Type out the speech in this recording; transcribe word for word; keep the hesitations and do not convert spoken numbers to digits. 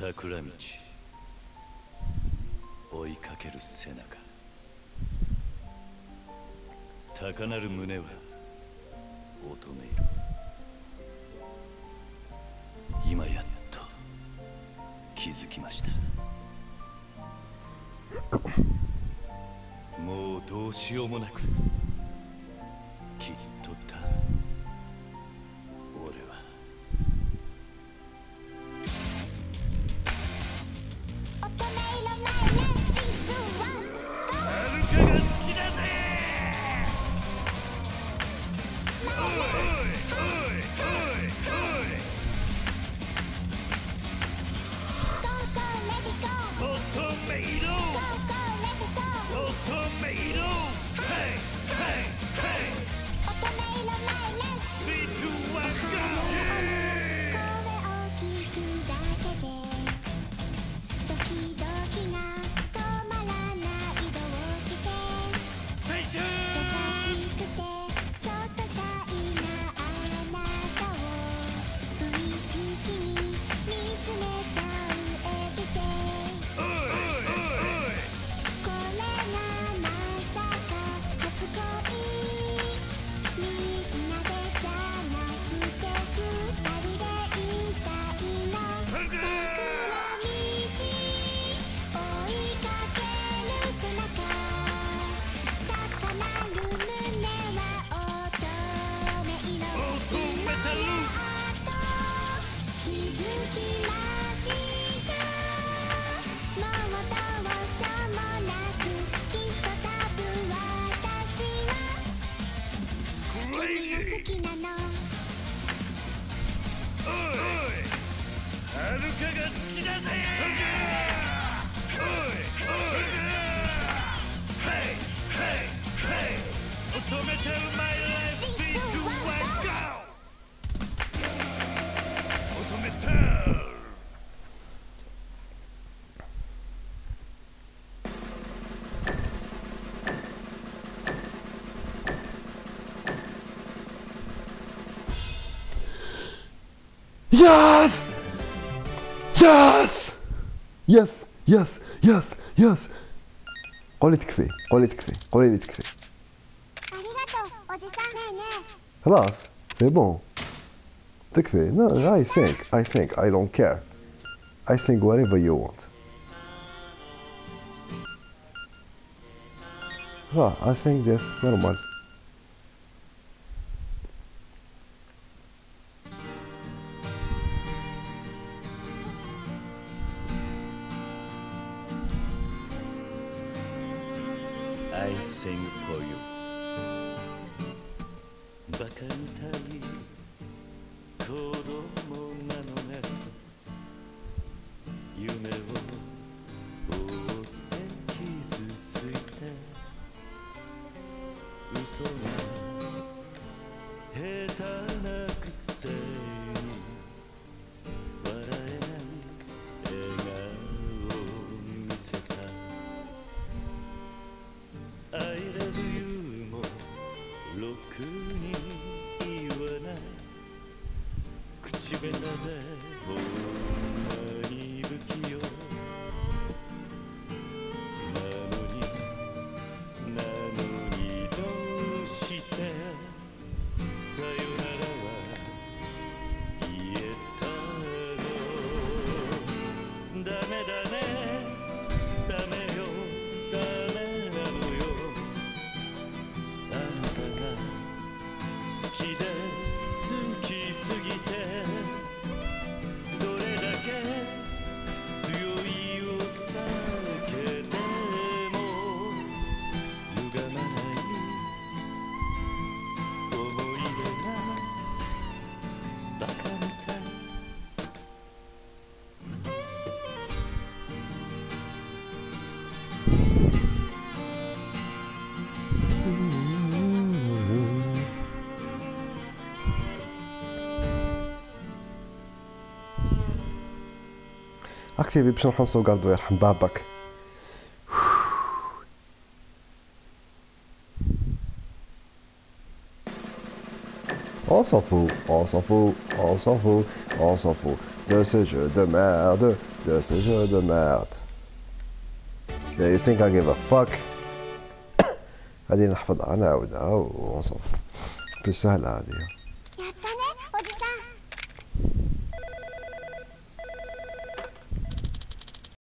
桜道追いかける背中、高鳴る胸は乙女色。今やっと気づきました。もうどうしようもなく、きっと多分俺は乙女色マイライフシーズンワン。 はるかが好きだぜ。おいおいおいおいおい。 ゴーゴーレディゴー。 乙女色。 ゴーゴーレディゴー。 乙女色。はいはいはい。 乙女色マイライフ。 スリー、ツー、ワン、ゴ声大きくだけでドキドキが止まらないどうしてー。最終。 優しくてちょっとシャイなあなたを無意識に見つめちゃうエビデイ。 おいおいおい。 これがまさか初恋。みんなでじゃなくて二人でいたいの。桜道追いかける背中、高鳴る胸は乙女色。 乙女たる。 やっと気づきました。もうどうしようもなく、きっと多分私は君が好きなの。 おいおい。はるかが好きだぜ。おいおい。はいはいはい。乙女たるマイライフスリー、ツー、ワン、ゴー。乙女たる。 Yes! Yes! Yes! Yes! Yes! Yes! قولي تكفي قولي تكفي قولي لي تكفي ありがとうおじさん。ねえねえ خلاص c'est bon تكفي. No, I think I think I don't care. I think whatever you want. خلاص I think this normal. I sing for you. バカみたい子供なのね。夢を追って傷ついて、嘘が下手なくせに笑えない笑顔を見せた。I love you もろくに言わない。口下手で女に不器用なのに、なのにどうしてさよならは言えたの。ダメだね、ダメよ、ダメなのよ。あなたが好きで好きすぎて、どれだけ強いお酒でも歪まない思い出がバカみたい。 اكتبي باش نروحو نسوغاردو يرحم باباك. On s'en fout, on s'en fout, on s'en fout, on s'en fout de ce jeu de merde. de ce jeu de merde. Yeah, you think I give a fuck? هذه نحفظها نعاودها ونصف. بس سهلة هذه.